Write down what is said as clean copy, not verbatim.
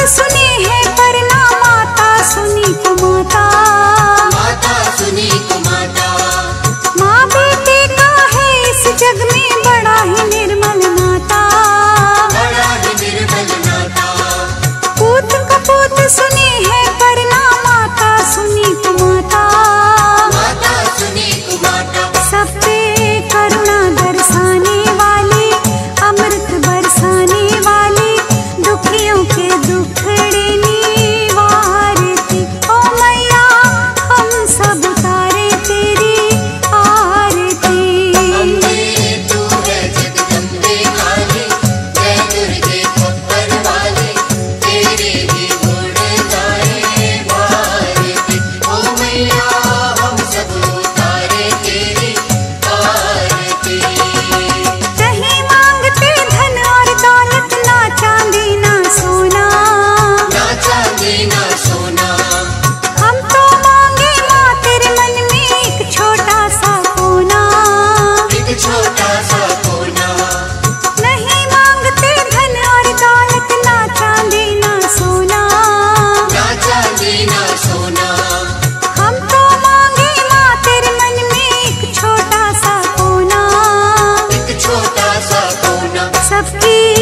सुनी है पर ना माता सुनी को माता, माता सुनी को माता। माँ बेटे का है इस जग में बड़ा ही निर्मल नाता, बड़ा ही निर्मल नाता। पूत कपूत सुनी है पर ना माता सुनी को माता, माता सुनी को माता। सब पे करुणा दर्शाने वाली, अमृत बरसाने वाली, दुखियों के दुखड़े निवारती। ओ मैया हम सब उतारे तेरी आरती। अम्बे तू है जगदम्बे काली, जय दुर्गे खप्पर वाली, तेरे ही गुण गाए भारती। ओ मैया हम सब उतारे तेरी आरती। नहीं मांगते धन और दौलत, ना चांदी ना सोना, ना चांदी ना सोना। हम तो मांगे माँ तेरे मन में एक छोटा सा कोना। एक छोटा सा कोना। नहीं मांगते धन और दौलत, ना चांदी ना सोना, ना चांदी ना सोना। हम तो मांगे माँ तेरे मन में एक छोटा सा कोना। एक छोटा सा कोना। सबकी